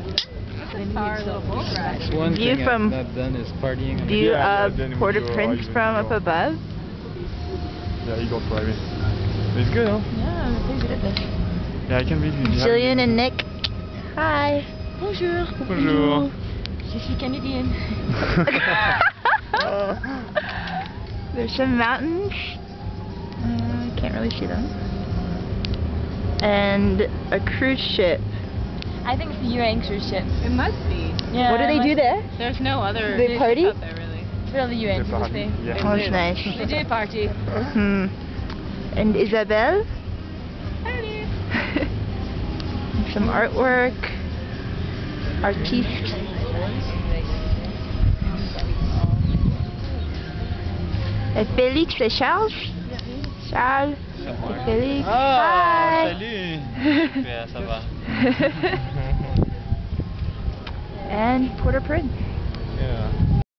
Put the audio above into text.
One View thing from- I've not done is partying. View Yeah, of then we Port-au-Prince go, from up above. Yeah, you go private. It's good, huh? Yeah, I'm pretty good at this. Yeah, I can read you. Jillian and Nick. Hi. Bonjour. Bonjour. Je suis Canadienne. There's some mountains. Can't really see them. And a cruise ship. I think it's the UN cruise ship. It must be. Yeah. What do they do there? There's no other They party? ships out there, really. It's really the UN cruise thing. Yeah. Oh, that's nice. They do party. Hmm. And Isabelle? Some artwork. Artiste. Et Félix et Charles? Charles et Félix. Hi! Salut! Yeah, ça va. And Port-au-Prince. Yeah.